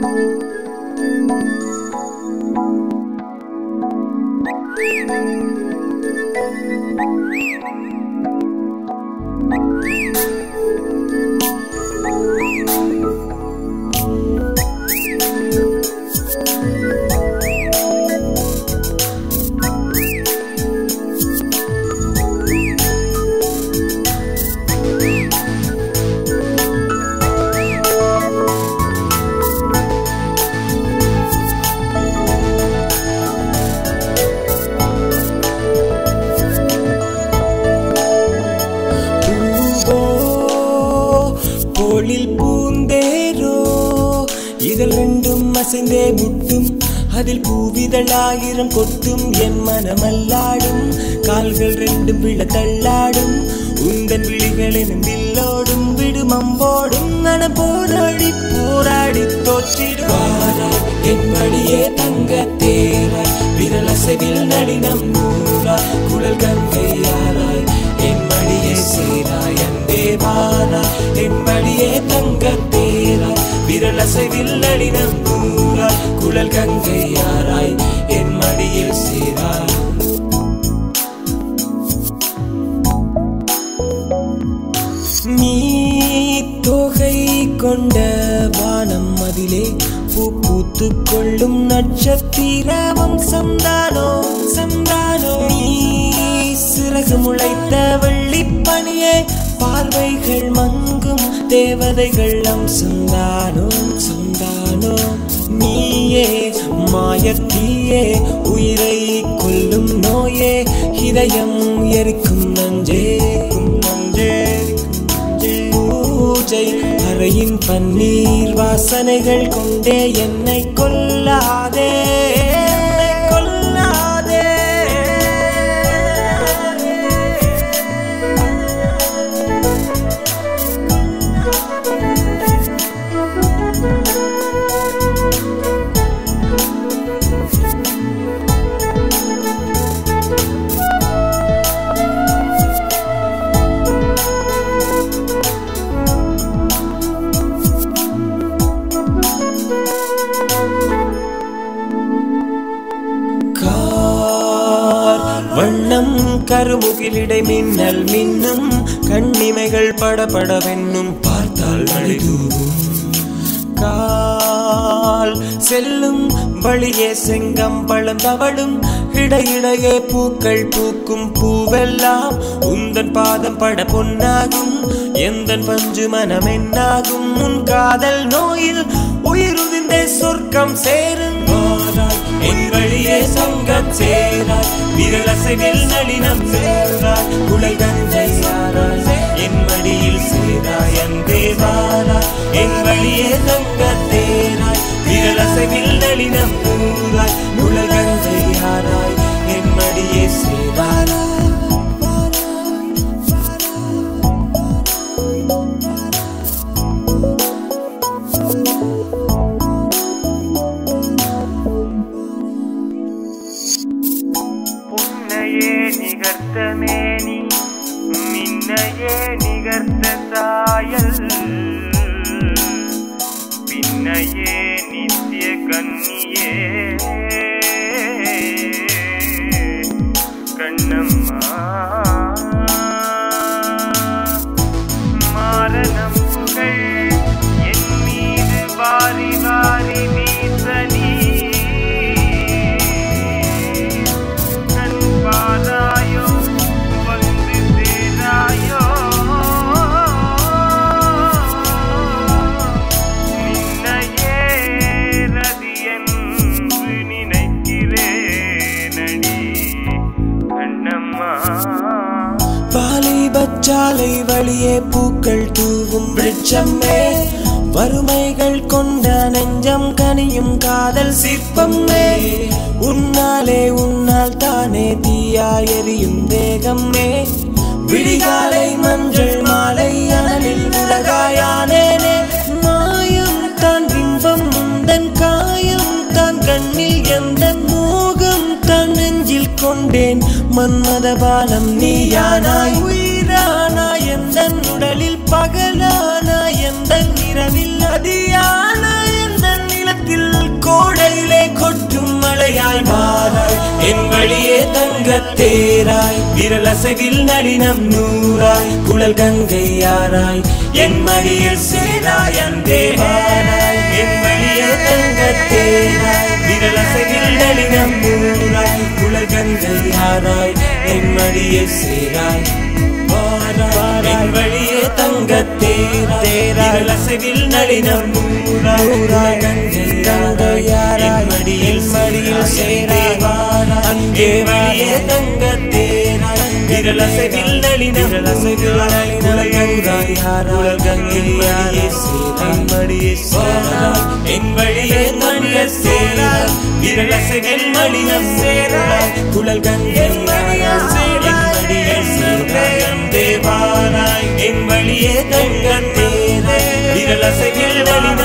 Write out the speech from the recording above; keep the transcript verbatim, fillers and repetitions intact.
அசைந்தே முட்டும் அதில் பூவிதழாயிரம் கொட்டும் என் மனமல்லாடும் கால்கள் ரெண்டும் விழ தள்ளாடும் உந்தன் விழிகள் எனும் வில்லோடும் விடும் அம்போடும் மனம் போராடி போராடி தோற்றிடுவாராய் என் வழியே தங்க தேராய் விரல் அசைவில் நளினம் நூறாய் குழல் கங்கையாராய் என் வழியே சேராய் அன்பே வாராய் என் வழியே தங்க தேராய் விரல் அசைவில் நளினம் நூறாய் குழல் கங்கையாராய் என் மடியில் சேராய் நீ தொகை கொண்ட வானம் அதிலே பூ பூத்து கொள்ளும் நட்சத்திர வம்சம் தானோ சந்தானோ நீ சிறகு முளைத்த வெள்ளிப்பனியே பார்வைகள் மங்கும் தேவதைகள் அம்சந்தானோ சந்தானோ நீயே மாயத்தீயே உயிரை கொல்லும் நோயே இதயம் எரிக்கும் நஞ்சே நஞ்சே பூஜை அறையின் பன்னீர் வாசனைகள் கொண்டே என்னை கொல்லாதே கொல்லாதே வண்ணம் கருமுகிலிடை மின்னல் மின்னும் கண்ணிமைகள் படபடவென்னும் பார்த்தால் மழை தூவும் கால் செல்லும் வழியே செங்கம்பளம் தவழும் இடையிடையே பூக்கள் பூக்கும் பூவெல்லாம் உந்தன் பாதம் பட பொன்னாகும் எந்தன் பஞ்சு மனம் என்னாகும் உன் காதல் நோயில் உயிருதிந்தே சொர்க்கம் சேரும் என் வழியே சங்கம் சேராய் விரல் அசைவில் நளினம் சேராய் குழல் கங்கையாராய் என் மடியில் சேராய் அன்பே வாராய் என் வழியே சங்கம் தேராய் விரல் அசைவில் நளினம் கூறாய் குழல் கங்கையாராய் என் மடியே சேராய் நிகர்த்தமேனி மின்னையே நிகர்த்த சாயல் பின்னையே நித்திய கண்ணியே கண்ணம்மா மாரணம் புகழ் என் மீது வாரி வாரி வீசனி சாலை வழியே பூக்கள் தூவும் விருட்சமே வறுமைகள் கொண்ட நெஞ்சம் கனியும் காதல் சிற்பமே உன்னாலே உன்னால் தானே தீயாய் எரியும் தேகமே விழிகாலை மஞ்சள் மாலை அனலில் உலகாயானேனே மாயம் தான் பிம்பம் முந்தன் காயம் தான் கண்ணில் எந்த மோகம் தான் நெஞ்சில் கொண்டேன் மன்மத பாலம் நீயானாய் உயிரானா எந்தன் உடலில் பகலானா எந்தன் இரவில் அதியானா எந்தன் நிலத்தில் தேராய் விரலசைவில் நளினம் நூறாய் குழல் கங்கை யாராய் என் மடியில் சேராய் அன்பே வாராய் என் வழியே தங்க தேராய் விரலசைவில் நளினம் நூறாய் குழல் கங்கை யாராய் என் மடியில் சேராய் என் வழியே தங்க தேராய் அசைவில் நளினம் நூறாய் கங்கை யாராய் மடியில் மடியில் சேராய் அங்கே வழியே தங்க தேராய் விரலசைவில் நளினம் விரலசைவில் நளினம் யாராய் கங்கை யாராய் சேராய் மடியில் சேராய் என் வழியே தங்க சேராய் விரலசைவில் நளினம் சேராய் குழல் கங்கை யாராய் மடியில் சேராய் தேவாராய் என் வழியே தங்க தேராய் விரலசைவில் நளினம்